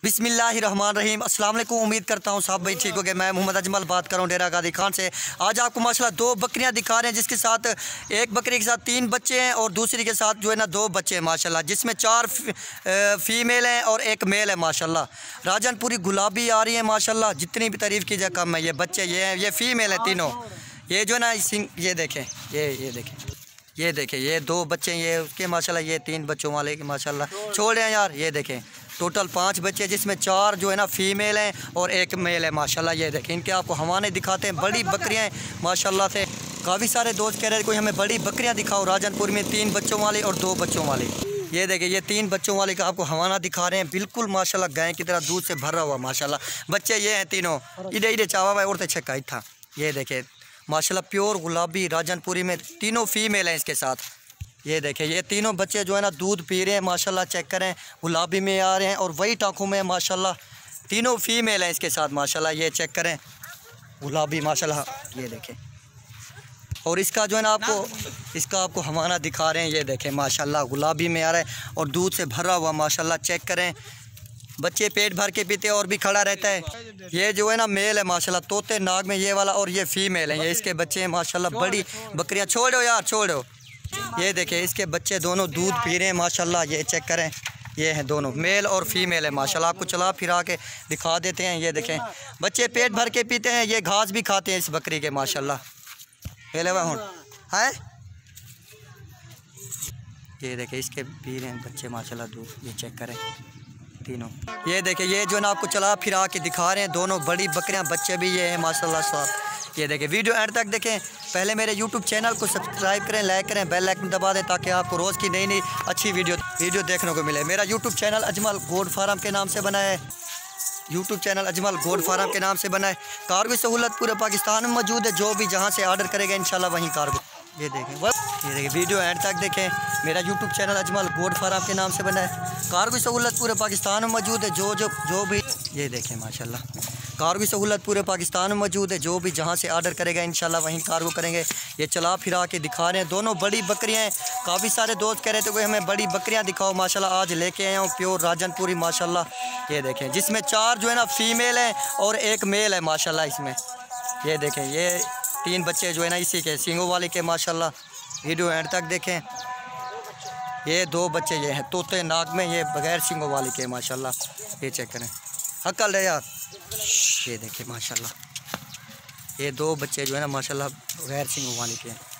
बिस्मिल्लाहिर्रहमानिर्रहीम। अस्सलाम वालेकुम। उम्मीद करता हूँ सब भाई ठीक हो गए। मैं मोहम्मद अजमल बात कर रहा हूँ डेरा गाजी खान से। आज आपको माशाल्लाह दो बकरियाँ दिखा रहे हैं, जिसके साथ एक बकरी के साथ 3 बच्चे हैं और दूसरी के साथ जो है ना 2 बच्चे हैं माशाल्लाह, जिसमें 4 फीमेल हैं और 1 मेल है माशाल्लाह। राजनपुरी गुलाबी आ रही है माशाल्लाह, जितनी भी तारीफ़ की जाए कम है। ये बच्चे ये हैं, ये फीमेल है तीनों। ये जो है ना ये देखें, ये देखें, ये देखें, ये 2 बच्चे ये उसके माशाल्लाह, ये 3 बच्चों वाले के माशाल्लाह। छोड़ रहे हैं यार, ये देखें टोटल 5 बच्चे, जिसमें 4 जो है ना फीमेल हैं और 1 मेल है माशाल्लाह। ये देखें, इनके आपको हवाने दिखाते हैं। बड़ी बकरियां हैं माशाल्लाह से। काफ़ी सारे दोस्त कह रहे थे कोई हमें बड़ी बकरियां दिखाओ राजनपुर में, 3 बच्चों वाले और 2 बच्चों वाले। ये देखें, ये 3 बच्चों वाले का आपको हवाना दिखा रहे हैं, बिल्कुल माशाल्लाह गाय की तरह दूध से भरा हुआ माशाल्लाह। बच्चे ये हैं तीनों, इधे इधे चावा भाई और छक्का था। ये देखें माशाल्लाह प्योर गुलाबी राजनपुरी में, तीनों फीमेल हैं इसके साथ। ये देखें, ये तीनों बच्चे जो है ना दूध पी रहे हैं माशाल्लाह। चेक करें, गुलाबी में आ रहे हैं और वही टाँकों में माशाल्लाह। तीनों फीमेल हैं इसके साथ माशाल्लाह। ये चेक करें, गुलाबी माशाल्लाह। ये देखें, और इसका जो है ना आपको हवाना दिखा रहे हैं। ये देखें माशाल्लाह गुलाबी में आ रहा है और दूध से भरा हुआ माशाल्लाह। चेक करें, बच्चे पेट भर के पीते और भी खड़ा रहता है। ये जो है ना मेल है माशाल्लाह, तोते नाग में ये वाला, और ये फीमेल है, ये इसके बच्चे हैं माशाल्लाह। बड़ी बकरियां, छोड़ो यार छोड़ो। ये देखें, इसके बच्चे दोनों दूध पी रहे हैं माशाल्लाह। ये चेक करें, ये हैं दोनों मेल और फीमेल है माशाल्लाह। आपको चला फिरा के दिखा देते हैं। ये देखें, बच्चे पेट भर के पीते हैं, ये घास भी खाते हैं इस बकरी के माशाल्लाह। है, ये देखें, इसके पी रहे हैं बच्चे माशाल्लाह दूध। ये चेक करें तीनों। ये देखें, ये जो है ना आपको चला फिरा के दिखा रहे हैं, दोनों बड़ी बकरियां, बच्चे भी ये हैं माशाल्लाह साथ। ये देखें, वीडियो एंड तक देखें। पहले मेरे यूट्यूब चैनल को सब्सक्राइब करें, लाइक करें, बेल आइकन दबा दें, ताकि आपको रोज़ की नई नई अच्छी वीडियो देखने को मिले। मेरा यूट्यूब चैनल अजमल गोड फार्म के नाम से बना है। यूट्यूब चैनल अजमल गोड फार्म के नाम से बना है। कार्गो सहूलत पूरे पाकिस्तान में मौजूद है, जो भी जहाँ से ऑर्डर करेगा इंशाल्लाह वहीं कार्गो। ये देखें, ये देखें, वीडियो एंड तक देखें। मेरा यूट्यूब चैनल अजमल गोड फार्म के नाम से बना है। कार्गो सहूलत पूरे पाकिस्तान में मौजूद है, जो भी। ये देखें माशाल्लाह, कार्गो सहूलत पूरे पाकिस्तान में मौजूद है, जो भी जहाँ से ऑर्डर करेगा इंशाल्लाह वहीं कार्गो करेंगे। ये चला फिरा के दिखा रहे हैं, दोनों बड़ी बकरियाँ हैं। काफ़ी सारे दोस्त कह रहे थे कोई हमें बड़ी बकरियाँ दिखाओ माशाल्लाह, आज लेके आया हूँ प्योर राजनपुरी माशाल्लाह। ये देखें, जिसमें 4 जो है ना फीमेल हैं और 1 मेल है माशाल्लाह इसमें। ये देखें, ये 3 बच्चे जो है ना इसी के सींगों वाले के माशाल्लाह। वीडियो एंड तक देखें। ये 2 बच्चे ये हैं तोते नाग में, ये बगैर सींगों वाले के माशाल्लाह। ये चेक करें, हकल है यार। ये देखें माशाल्लाह, ये 2 बच्चे जो है ना माशाल्लाह बगैर सींगों वाले के हैं।